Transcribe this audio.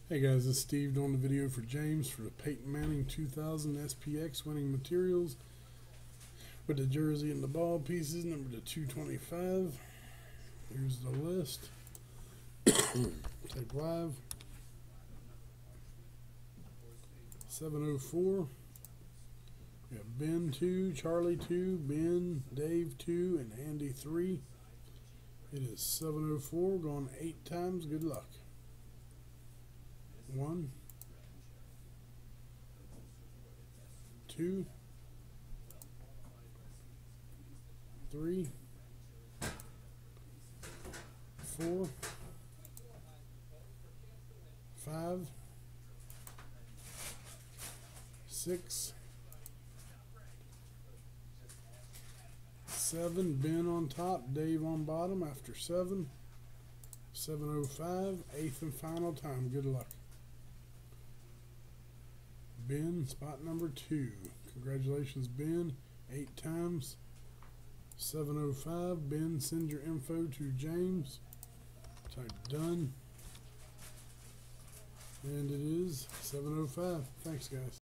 Hey guys, this is Steve doing the video for James for the Peyton Manning 2000 SPX winning materials with the jersey and the ball pieces, number to 225. Here's the list. Take live. 704. We have Ben 2, Charlie 2, Ben, Dave 2, and Andy 3. It is 704, going 8 times. Good luck. 1, 2, 3, 4, 5, 6, 7. Ben on top, Dave on bottom after 7. 705, 8th and final time. Good luck. Ben, spot number 2. Congratulations, Ben. 8 times. 705. Ben, send your info to James. Type done. And it is 705. Thanks, guys.